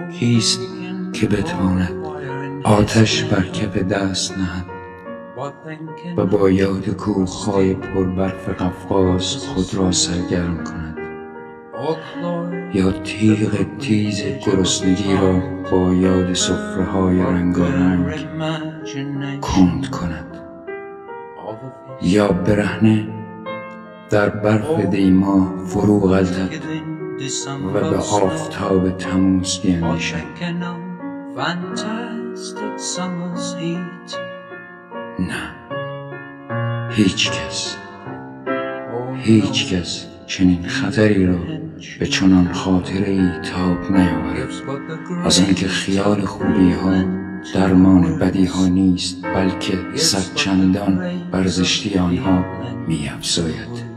کیست که بتواند آتش بر کف دست نهد و با یاد کوه‌های پربرف قفقاز خود را سرگرم کند، یا تیغ تیز گرسنگی را با یاد سفره‌های رنگارنگ کند کند، یا برهنه در برف دیما فرو غلطد و به آفتاب تموز بیندیشد. نه، هیچ کس چنین خطری را به چنان خاطره‌ای تاب نیاورد، از آنکه خیال خوبی‌ها درمان بدی‌ها نیست، بلکه صد چندان بر زشتی آنها می‌افزاید.